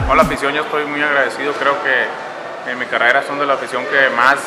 No, la afición, yo estoy muy agradecido. Creo que en mi carrera son de la afición que más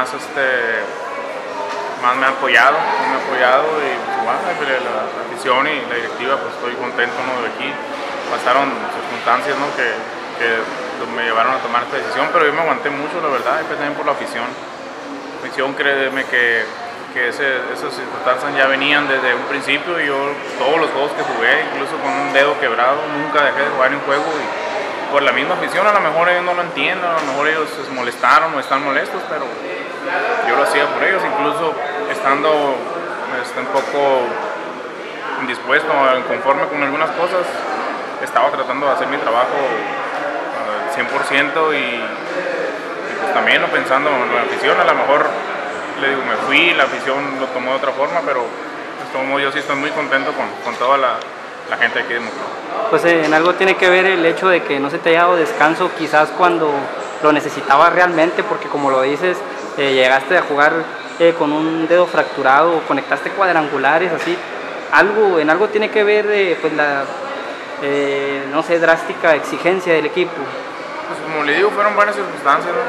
me ha apoyado, y pues, igual, la afición y la directiva, pues estoy contento, ¿no? De aquí pasaron circunstancias, ¿no? que me llevaron a tomar esta decisión, pero yo me aguanté mucho, la verdad, y también por la afición. La afición, créeme que esas circunstancias ya venían desde un principio, y yo todos los juegos que jugué, incluso con un dedo quebrado, nunca dejé de jugar en un juego, y por la misma afición. A lo mejor ellos no lo entienden, a lo mejor ellos se molestaron o están molestos, pero yo lo hacía por ellos, incluso estando un poco indispuesto, inconforme con algunas cosas, estaba tratando de hacer mi trabajo al 100%, y pues también no pensando en la afición. A lo mejor le digo, me fui, la afición lo tomó de otra forma, pero yo sí estoy muy contento con toda la gente aquí de Monclova. Pues en algo tiene que ver el hecho de que no se te haya dado descanso quizás cuando lo necesitabas realmente, porque como lo dices, llegaste a jugar con un dedo fracturado, conectaste cuadrangulares, así. En algo tiene que ver pues la, no sé, drástica exigencia del equipo. Pues como le digo, fueron varias circunstancias, ¿no?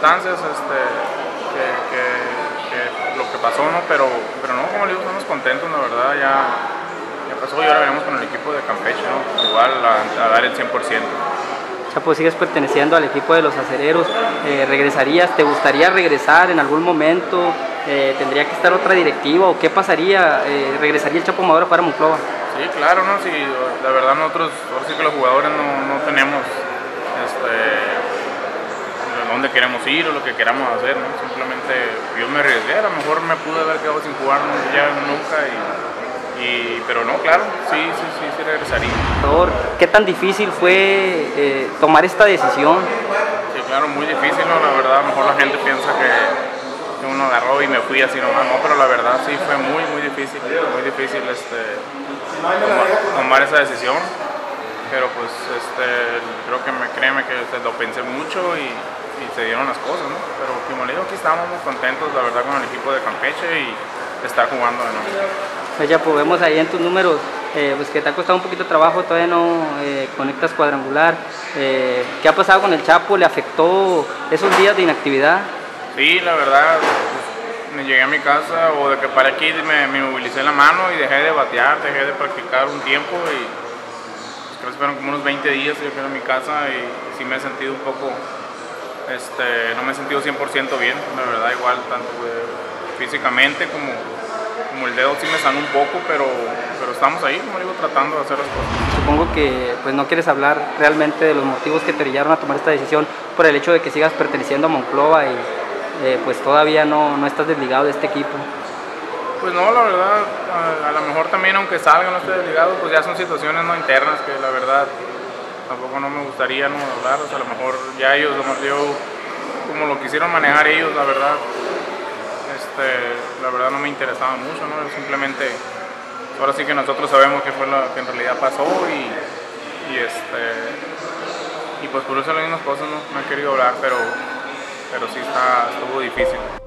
Que lo que pasó, ¿no? Pero no, como le digo, estamos contentos, la verdad, ya pasó, y ahora venimos con el equipo de Campeche, ¿no? Igual a dar el 100%. O sea, pues sigues perteneciendo al equipo de los acereros. ¿Regresarías? ¿Te gustaría regresar en algún momento? ¿Tendría que estar otra directiva o qué pasaría? ¿Regresaría el Chapo Amador a jugar a Monclova? Sí, claro, ¿no? Sí, la verdad nosotros, ahora sí que los jugadores no tenemos dónde queremos ir o lo que queramos hacer, ¿no? Simplemente yo me arriesgué, a lo mejor me pude haber quedado sin jugar ya nunca, pero no, claro, sí regresaría. ¿Qué tan difícil fue tomar esta decisión? Sí, claro, muy difícil, ¿no? La verdad, a lo mejor la gente piensa que uno agarró y me fui así nomás, no, pero la verdad sí fue muy difícil tomar esa decisión, pero pues creo que créeme que lo pensé mucho y se dieron las cosas, ¿no? Pero como le digo, aquí estamos muy contentos, la verdad, con el equipo de Campeche y estar jugando de nuevo. Pues ya, pues vemos ahí en tus números pues que te ha costado un poquito de trabajo, todavía no conectas cuadrangular. ¿Qué ha pasado con el Chapo? ¿Le afectó esos días de inactividad? Sí, la verdad, pues, me llegué a mi casa, o de que para aquí me movilicé la mano y dejé de batear, dejé de practicar un tiempo, y pues, creo que fueron como unos 20 días que yo fui a mi casa, y sí me he sentido un poco, no me he sentido 100% bien, la verdad, igual tanto físicamente como el dedo sí me sanó un poco, pero estamos ahí, como digo, tratando de hacer las cosas. Supongo que pues no quieres hablar realmente de los motivos que te orillaron a tomar esta decisión por el hecho de que sigas perteneciendo a Monclova y pues todavía no estás desligado de este equipo. Pues no, la verdad, a lo mejor también aunque salga no esté desligado, pues ya son situaciones no internas que la verdad tampoco no me gustaría no hablar, o sea, a lo mejor ya ellos, como lo quisieron manejar ellos, la verdad no me interesaba mucho, ¿no? Simplemente, ahora sí que nosotros sabemos qué fue lo que en realidad pasó, y pues por eso las mismas cosas no he querido hablar, pero sí estuvo difícil.